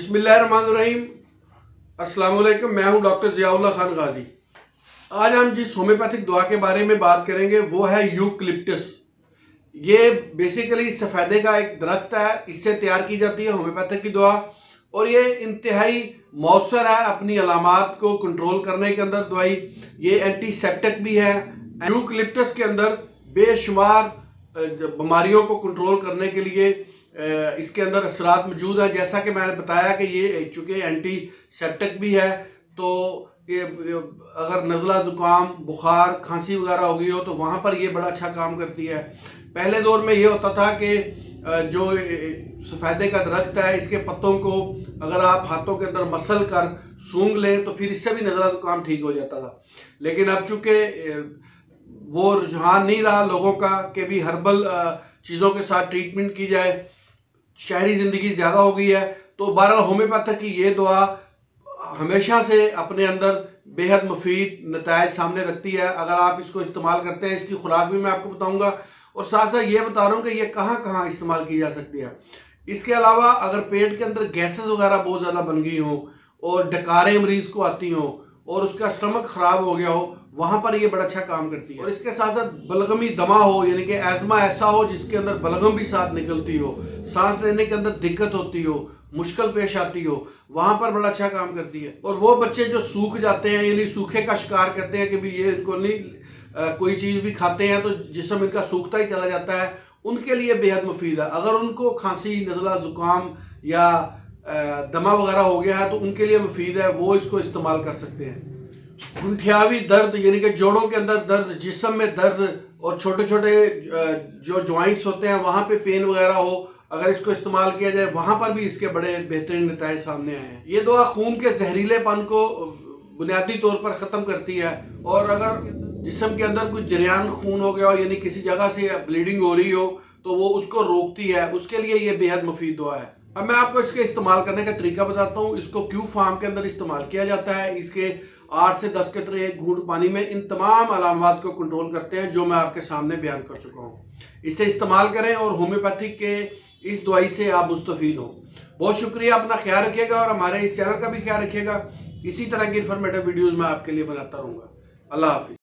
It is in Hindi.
बिस्मिल्लाहिर्रहमानिर्रहीम। अस्सलाम वालेकुम। मैं हूं डॉक्टर ज़ियाउल्लाह खान गाजी। आज हम जिस होम्योपैथिक दवा के बारे में बात करेंगे वो है यूकलिप्टस। ये बेसिकली सफ़ेदे का एक दरख्त है, इससे तैयार की जाती है होम्योपैथिक की दवा और ये इंतहाई मौसर है अपनी अलामात को कंट्रोल करने के अंदर दवाई। ये एंटीसेप्टिक भी है। यूकलिप्टस के अंदर बेशुमार बीमारियों को कंट्रोल करने के लिए इसके अंदर असरात मौजूद है। जैसा कि मैंने बताया कि ये चूँकि एंटीसेप्टिक भी है, तो ये अगर नज़ला ज़ुकाम बुखार खांसी वगैरह हो गई हो तो वहाँ पर ये बड़ा अच्छा काम करती है। पहले दौर में ये होता था कि जो सफ़ेदे का दरख्त है इसके पत्तों को अगर आप हाथों के अंदर मसल कर सूंघ लें तो फिर इससे भी नज़ला ज़ुकाम ठीक हो जाता था। लेकिन अब चूँकि वो रुझान नहीं रहा लोगों का कि भी हर्बल चीज़ों के साथ ट्रीटमेंट की जाए, शहरी ज़िंदगी ज़्यादा हो गई है, तो बहरहाल होम्योपैथिक की ये दवा हमेशा से अपने अंदर बेहद मुफीद नताइज सामने रखती है अगर आप इसको इस्तेमाल करते हैं। इसकी खुराक भी मैं आपको बताऊंगा और साथ साथ ये बता रहा हूँ कि ये कहाँ कहाँ इस्तेमाल की जा सकती है। इसके अलावा अगर पेट के अंदर गैसेस वगैरह बहुत ज़्यादा बन गई हो और डकारें मरीज़ को आती हो और उसका स्टमक ख़राब हो गया हो, वहाँ पर ये बड़ा अच्छा काम करती है। और इसके साथ साथ बलगमी दमा हो, यानी कि एज़मा ऐसा हो जिसके अंदर बलगम भी साथ निकलती हो, सांस लेने के अंदर दिक्कत होती हो, मुश्किल पेश आती हो, वहाँ पर बड़ा अच्छा काम करती है। और वो बच्चे जो सूख जाते हैं यानी सूखे का शिकार करते हैं कि भी ये इनको नहीं कोई चीज़ भी खाते हैं तो जिस्म इनका सूखता ही चला जाता है, उनके लिए बेहद मुफीद है। अगर उनको खांसी नज़ला ज़ुकाम या दमा वगैरह हो गया है तो उनके लिए मुफीद है, वो इसको इस्तेमाल कर सकते हैं। गुंठियावी दर्द यानी कि जोड़ों के अंदर दर्द, जिस्म में दर्द और छोटे छोटे जो जॉइंट्स होते हैं वहाँ पे पेन वगैरह हो, अगर इसको इस्तेमाल किया जाए वहाँ पर भी इसके बड़े बेहतरीन नतीजे सामने आए हैं। ये दवा खून के जहरीलेपन को बुनियादी तौर पर ख़त्म करती है और अगर जिस्म के अंदर कुछ जरियान खून हो गया हो यानी किसी जगह से ब्लीडिंग हो रही हो तो वो उसको रोकती है, उसके लिए ये बेहद मुफीद दवा है। अब मैं आपको इसके इस्तेमाल करने का तरीका बताता हूँ। इसको क्यू फार्म के अंदर इस्तेमाल किया जाता है। इसके 8 से 10 कतरे एक घूंट पानी में इन तमाम अलामात को कंट्रोल करते हैं जो मैं आपके सामने बयान कर चुका हूँ। इसे इस्तेमाल करें और होम्योपैथिक के इस दवाई से आप मुस्तफीद हो। बहुत शुक्रिया, अपना ख्याल रखिएगा और हमारे इस चैनल का भी ख्याल रखिएगा। इसी तरह की इंफॉर्मेटिव वीडियोज़ मैं आपके लिए बनाता रहूँगा। अल्लाह हाफिज़।